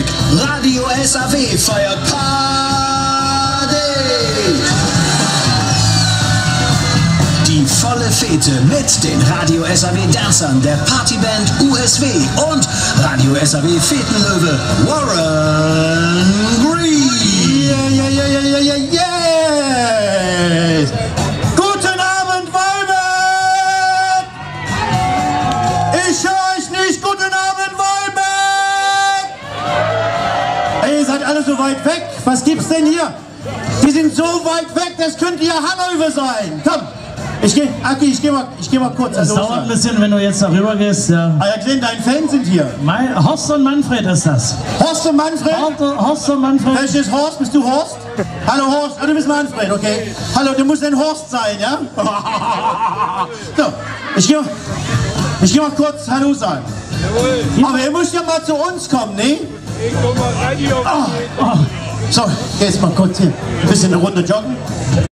Nürnberg. Radio SAW feiert Party. Die volle Fete mit den Radio SAW Dancern, der Partyband USW und Radio SAW Fetenlöwe Warren Green. Yes! Guten Abend, Weiber! Ich höre euch nicht. Guten Abend, Weiber! Ey, ihr seid alle so weit weg. Was gibt's denn hier? Die sind so weit weg, das könnte ja Hannelöwe sein. Komm! Ich geh mal kurz. Das dauert ein bisschen, wenn du jetzt darüber gehst, ja. Ah ja, gesehen, deine Fans sind hier. Horst und Manfred ist das. Horst und Manfred? Horst und Manfred. Welches Horst? Bist du Horst? Hallo Horst, oh, du bist Manfred, okay. Hallo, du musst ein Horst sein, ja? So, ich geh mal kurz Hallo sagen. Jawohl. Aber ihr müsst ja mal zu uns kommen, ne? Ich komm mal Radio. So, jetzt mal kurz hier. Ein bisschen eine Runde joggen.